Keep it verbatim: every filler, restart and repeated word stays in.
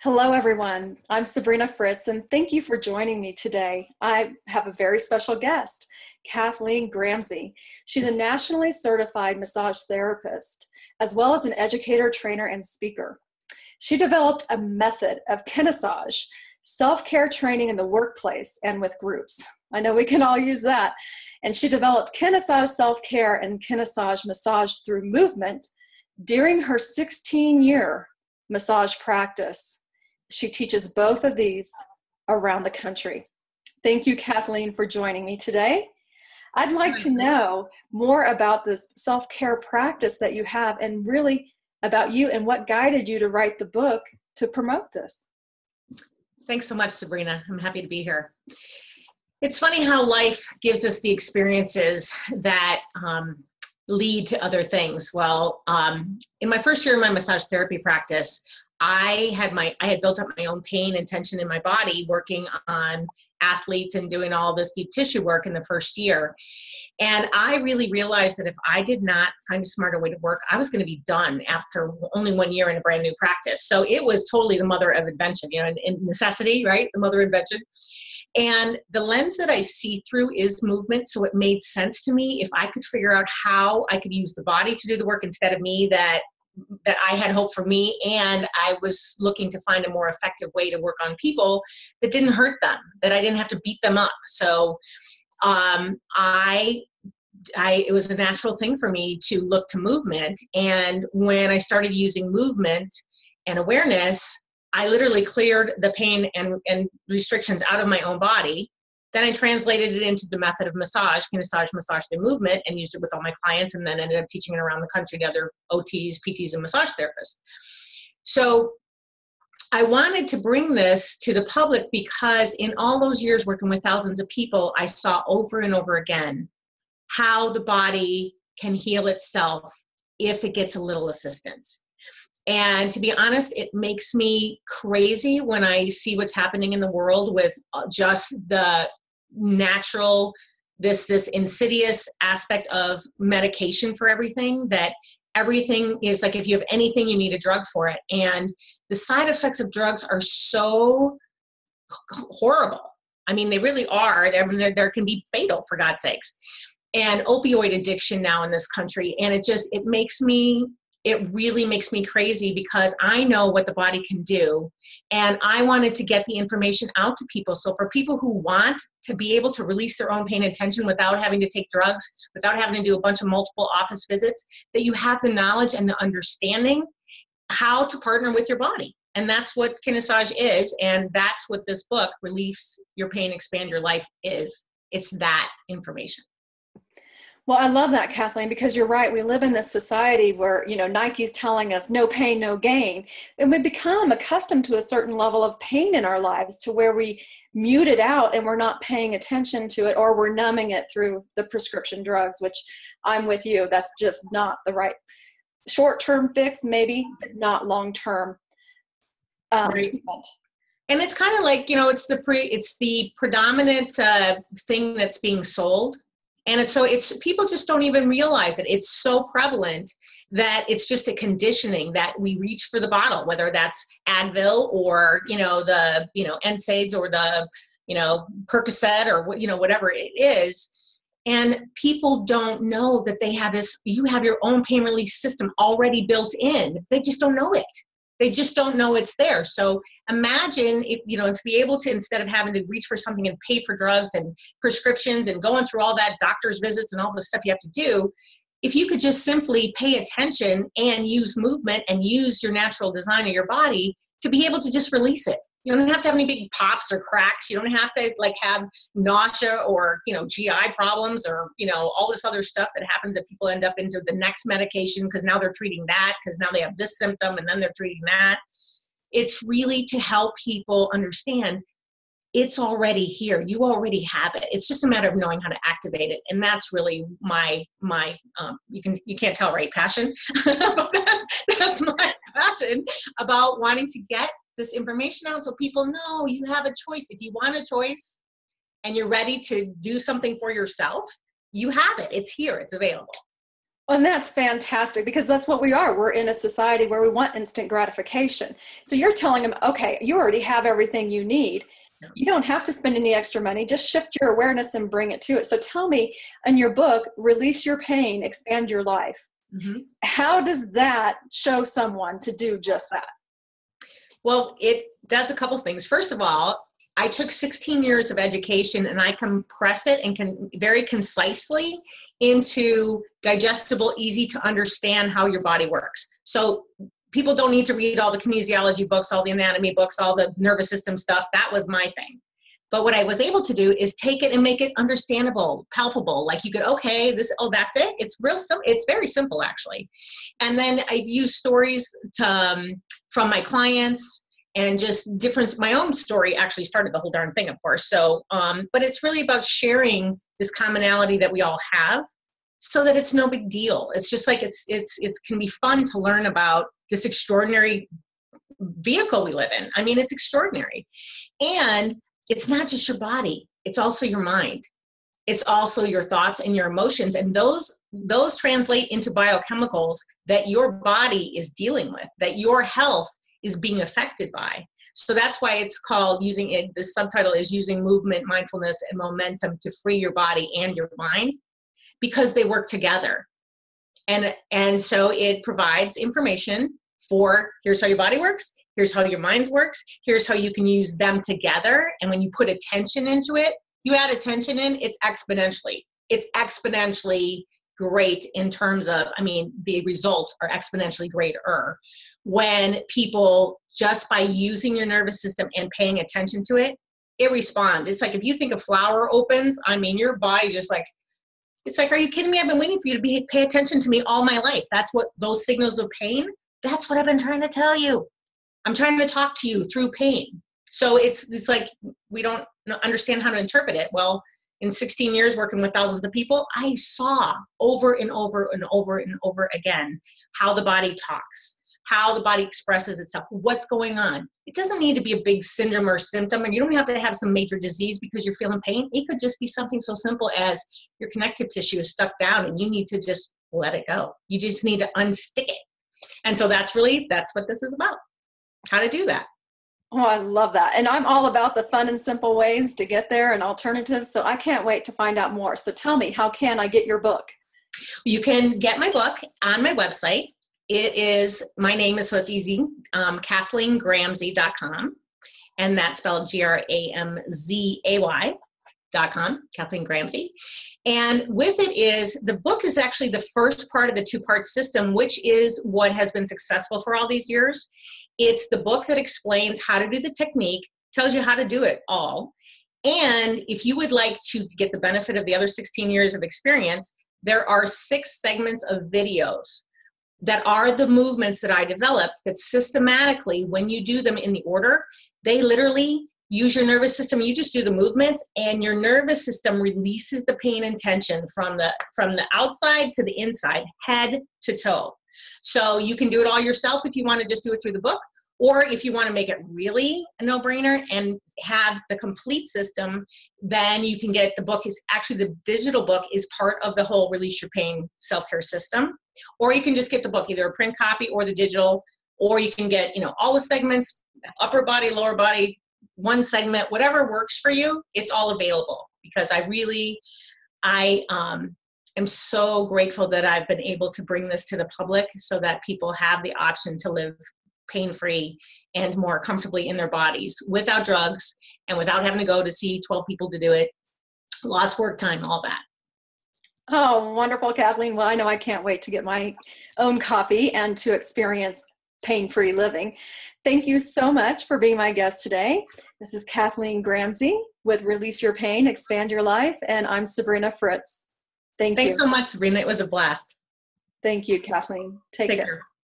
Hello, everyone. I'm Sabrina Fritz, and thank you for joining me today. I have a very special guest, Kathleen Gramsey. She's a nationally certified massage therapist, as well as an educator, trainer, and speaker. She developed a method of Kenessage, self-care training in the workplace and with groups. I know we can all use that. And she developed Kenessage self-care and Kenessage massage through movement during her sixteen-year massage practice. She teaches both of these around the country. Thank you, Kathleen, for joining me today. I'd like to know more about this self-care practice that you have and really about you and what guided you to write the book to promote this. Thanks so much, Sabrina. I'm happy to be here. It's funny how life gives us the experiences that um, lead to other things. Well, um, in my first year in my massage therapy practice, I had my I had built up my own pain and tension in my body working on athletes and doing all this deep tissue work in the first year. And I really realized that if I did not find a smarter way to work, I was going to be done after only one year in a brand new practice. So it was totally the mother of invention, you know, in, in necessity, right? The mother of invention. And the lens that I see through is movement. So it made sense to me if I could figure out how I could use the body to do the work instead of me, that that I had hope for me, and I was looking to find a more effective way to work on people that didn't hurt them, that I didn't have to beat them up. So um, I, I, it was a natural thing for me to look to movement. And when I started using movement and awareness, I literally cleared the pain and, and restrictions out of my own body. Then I translated it into the method of massage, Kenessage massage through movement, and used it with all my clients, and then ended up teaching it around the country to other O Ts, P Ts, and massage therapists. So I wanted to bring this to the public because in all those years working with thousands of people, I saw over and over again how the body can heal itself if it gets a little assistance. And to be honest, it makes me crazy when I see what's happening in the world with just the natural, this, this insidious aspect of medication for everything, that everything is like, if you have anything, you need a drug for it. And the side effects of drugs are so horrible. I mean, they really are. I mean, there can be fatal, for God's sakes. And opioid addiction now in this country. And it just, it makes me It really makes me crazy because I know what the body can do, and I wanted to get the information out to people. So for people who want to be able to release their own pain and tension without having to take drugs, without having to do a bunch of multiple office visits, that you have the knowledge and the understanding how to partner with your body. And that's what Kenessage is, and that's what this book, Release Your Pain, Expand Your Life, is. It's that information. Well, I love that, Kathleen, because you're right. We live in this society where, you know, Nike's telling us no pain, no gain. And we become accustomed to a certain level of pain in our lives to where we mute it out and we're not paying attention to it, or we're numbing it through the prescription drugs, which I'm with you. That's just not the right short-term fix, maybe, but not long-term um, Right. treatment. And it's kind of like, you know, it's the pre, it's the predominant uh, thing that's being sold. And it's so it's people just don't even realize it. It's so prevalent that it's just a conditioning that we reach for the bottle, whether that's Advil or, you know, the, you know, N SAIDs or the, you know, Percocet or, you know, whatever it is. And people don't know that they have this, you have your own pain release system already built in. They just don't know it. They just don't know it's there. So imagine if, you know, to be able to, instead of having to reach for something and pay for drugs and prescriptions and going through all that doctor's visits and all the stuff you have to do, if you could just simply pay attention and use movement and use your natural design of your body to be able to just release it. You don't have to have any big pops or cracks. You don't have to like have nausea or, you know, G I problems or, you know, all this other stuff that happens that people end up into the next medication because now they're treating that because now they have this symptom and then they're treating that. It's really to help people understand it's already here. You already have it. It's just a matter of knowing how to activate it. And that's really my, my, um, you can, you can't tell, right? Passion. But that's, that's my passion about wanting to get this information out so people know you have a choice. If you want a choice and you're ready to do something for yourself, you have it. It's here. It's available. And that's fantastic because that's what we are. We're in a society where we want instant gratification. So you're telling them, okay, you already have everything you need. Yeah. You don't have to spend any extra money. Just shift your awareness and bring it to it. So tell me, in your book, Release Your Pain, Expand Your Life, mm-hmm. how does that show someone to do just that? Well, it does a couple things. First of all, I took sixteen years of education and I compressed it and can very concisely into digestible, easy to understand how your body works. So people don't need to read all the kinesiology books, all the anatomy books, all the nervous system stuff. That was my thing. But what I was able to do is take it and make it understandable, palpable. Like you could, okay, this, oh, that's it. It's real simple. It's very simple, actually. And then I've used stories to, um, from my clients, and just different, my own story actually started the whole darn thing, of course. So, um, but it's really about sharing this commonality that we all have so that it's no big deal. It's just like, it's, it's, it can be fun to learn about this extraordinary vehicle we live in. I mean, it's extraordinary. And it's not just your body, it's also your mind. It's also your thoughts and your emotions. And those, those translate into biochemicals that your body is dealing with, that your health is being affected by. So that's why it's called using it, the subtitle is using movement, mindfulness, and momentum to free your body and your mind, because they work together. And, and so it provides information for, here's how your body works, here's how your mind works, here's how you can use them together. And when you put attention into it, you add attention in, it's exponentially, it's exponentially great in terms of, I mean, the results are exponentially greater when people, just by using your nervous system and paying attention to it, it responds. It's like, if you think a flower opens, I mean, your body just like, it's like, are you kidding me? I've been waiting for you to be, pay attention to me all my life. That's what those signals of pain, that's what I've been trying to tell you. I'm trying to talk to you through pain. So it's, it's like, we don't understand how to interpret it. Well, in sixteen years working with thousands of people, I saw over and over and over and over again how the body talks, how the body expresses itself, what's going on. It doesn't need to be a big syndrome or symptom, and you don't have to have some major disease because you're feeling pain. It could just be something so simple as your connective tissue is stuck down and you need to just let it go. You just need to unstick it. And so that's really, that's what this is about, how to do that. Oh, I love that. And I'm all about the fun and simple ways to get there and alternatives. So I can't wait to find out more. So tell me, how can I get your book? You can get my book on my website. It is, my name is, so it's easy, um, Kathleen Gramzay dot com. And that's spelled G R A M Z A Y dot com, Kathleen Gramzay. And with it is, the book is actually the first part of the two-part system, which is what has been successful for all these years. It's the book that explains how to do the technique, tells you how to do it all. And if you would like to get the benefit of the other sixteen years of experience, there are six segments of videos that are the movements that I developed that systematically, when you do them in the order, they literally use your nervous system. You just do the movements and your nervous system releases the pain and tension from the, from the outside to the inside, head to toe. So you can do it all yourself if you want to just do it through the book, or if you want to make it really a no-brainer and have the complete system, then you can get the book. Is actually, the digital book is part of the whole Release Your Pain self-care system, or you can just get the book, either a print copy or the digital, or you can get, you know, all the segments, upper body, lower body, one segment, whatever works for you, it's all available. Because I really, I, um, I'm so grateful that I've been able to bring this to the public so that people have the option to live pain-free and more comfortably in their bodies without drugs and without having to go to see twelve people to do it, lost work time, all that. Oh, wonderful, Kathleen. Well, I know I can't wait to get my own copy and to experience pain-free living. Thank you so much for being my guest today. This is Kathleen Gramzay with Release Your Pain, Expand Your Life, and I'm Sabrina Fritz. Thank Thanks you. so much, Sabrina. It was a blast. Thank you, Kathleen. Take, Take care. care.